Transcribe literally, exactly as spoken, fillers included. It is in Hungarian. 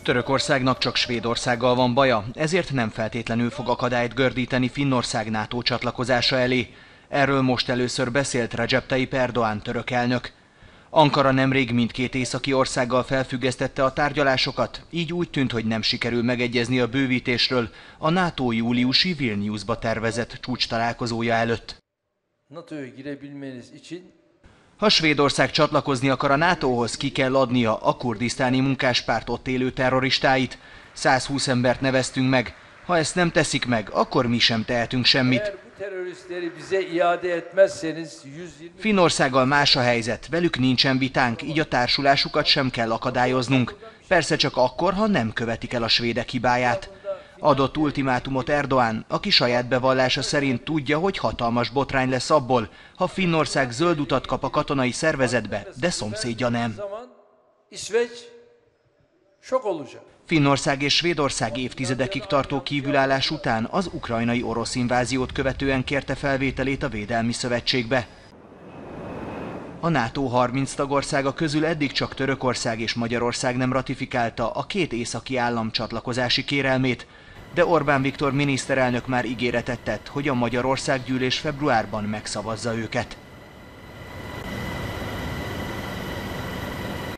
Törökországnak csak Svédországgal van baja, ezért nem feltétlenül fog akadályt gördíteni Finnország NATO csatlakozása elé. Erről most először beszélt Recep Tayyip Erdoğan török elnök. Ankara nemrég mindkét északi országgal felfüggesztette a tárgyalásokat, így úgy tűnt, hogy nem sikerül megegyezni a bővítésről a NATO júliusi Vilniusba tervezett csúcstalálkozója előtt. Ha Svédország csatlakozni akar a nátóhoz, ki kell adnia a kurdisztáni munkáspárt ott élő terroristáit. százhúsz embert neveztünk meg. Ha ezt nem teszik meg, akkor mi sem tehetünk semmit. Finnországgal más a helyzet, velük nincsen vitánk, így a társulásukat sem kell akadályoznunk. Persze csak akkor, ha nem követik el a svédek hibáját. Adott ultimátumot Erdoğan, aki saját bevallása szerint tudja, hogy hatalmas botrány lesz abból, ha Finnország zöld utat kap a katonai szervezetbe, de szomszédja nem. Finnország és Svédország évtizedekig tartó kívülállás után az ukrajnai orosz inváziót követően kérte felvételét a Védelmi Szövetségbe. A NATO harminc tagországa közül eddig csak Törökország és Magyarország nem ratifikálta a két északi állam csatlakozási kérelmét, de Orbán Viktor miniszterelnök már ígéretet tett, hogy a Magyarországgyűlés februárban megszavazza őket.